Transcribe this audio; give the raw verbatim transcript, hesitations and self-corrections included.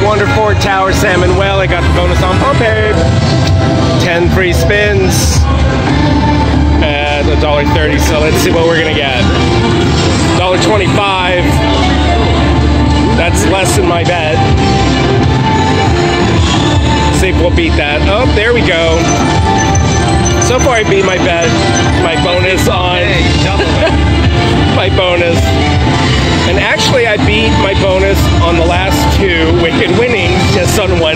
Wonderford Tower Salmon Well. I got the bonus on Pompeii. ten free spins at a dollar thirty. So let's see what we're gonna get. a dollar twenty-five. That's less than my bet. See if we'll beat that. Oh, there we go. So far I beat my bet, my bonus on my bonus. And actually I beat my bonus on the last two wicked winnings just on one